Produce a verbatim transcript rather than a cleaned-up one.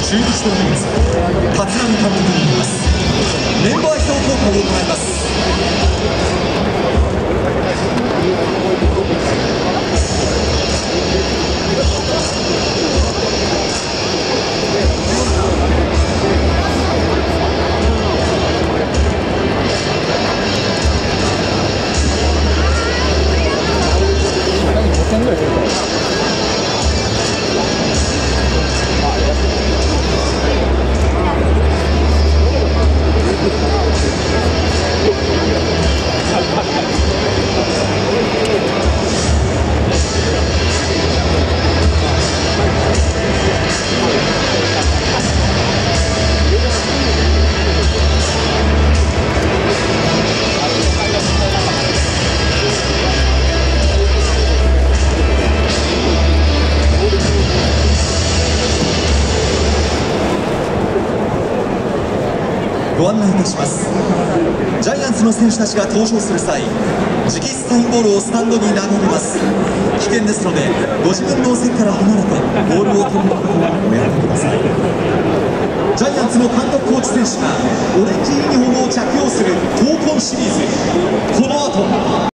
中日ドラゴンズ立浪監督によります。メンバー表交代を行います。ご案内いたします。ジャイアンツの選手たちが登場する際、直筆サインボールをスタンドに投げ入れます。危険ですので、ご自分の席から離れてボールを取ることをおやめください。ジャイアンツの監督コーチ選手がオレンジユニフォームを着用する闘魂シリーズ、この後